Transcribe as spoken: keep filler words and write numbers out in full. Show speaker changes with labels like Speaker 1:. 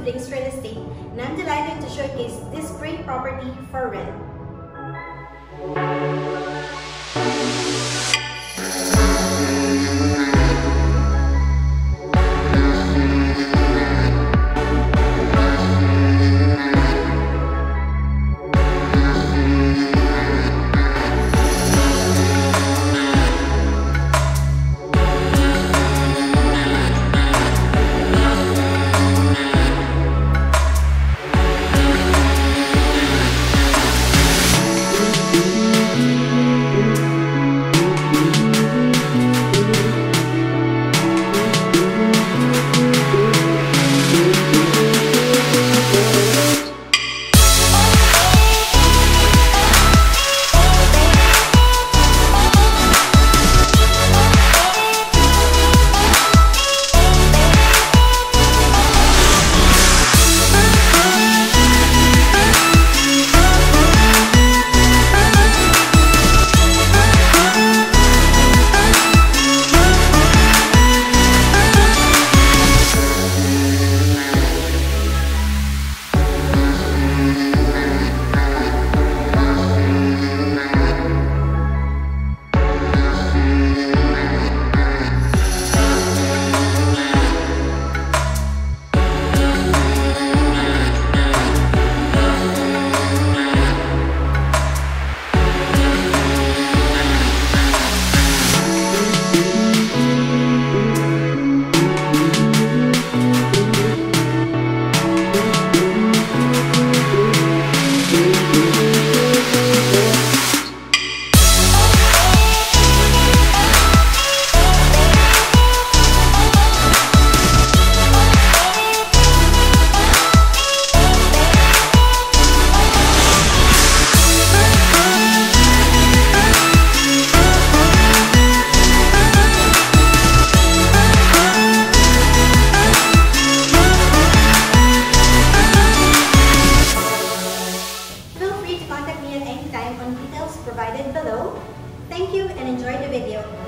Speaker 1: Links Real Estate, and I'm delighted to showcase this great property for rent. Contact me at any time on details provided below. Thank you and enjoy the video.